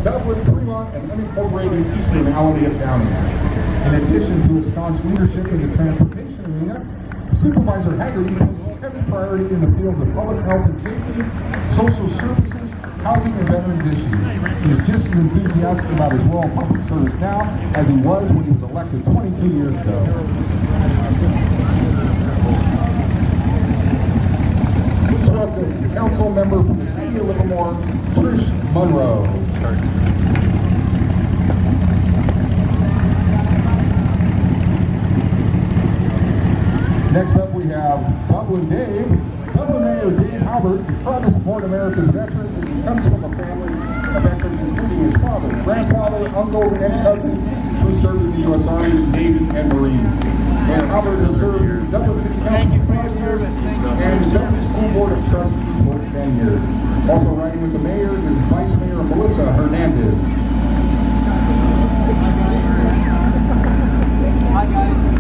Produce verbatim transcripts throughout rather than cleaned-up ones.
Dublin, Fremont, and unincorporated eastern Alameda County. In addition to his staunch leadership in the transportation arena, Supervisor Haggerty places heavy priority in the fields of public health and safety, social services, housing, and veterans issues. He is just as enthusiastic about his role in public service now as he was when he was elected twenty-two years ago. Please welcome council member from the city of Livermore, Trish Monroe. Next up we have Dublin Dave. Dublin Mayor Dave Halbert is proud to support America's veterans, and he comes from a family of veterans including his father, grandfather, uncle, and cousins who served in the U S Army, Navy, and Marines. Mayor Halbert has served in Dublin City Council for five years and the Dublin School Board of Trustees for ten years. Also riding with the mayor is Vice Mayor Melissa Hernandez. Hi guys.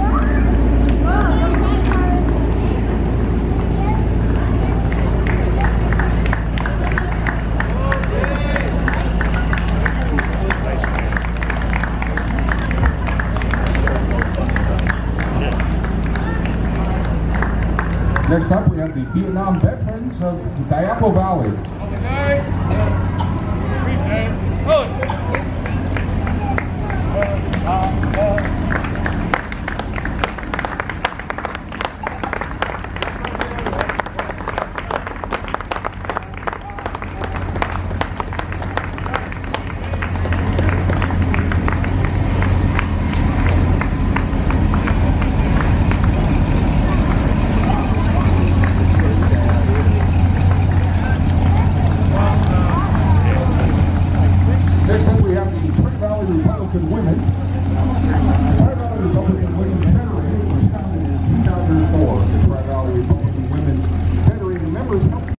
Next up, we have the Vietnam veterans of the Diablo Valley. Next up, we have the Twin Valley Republican women.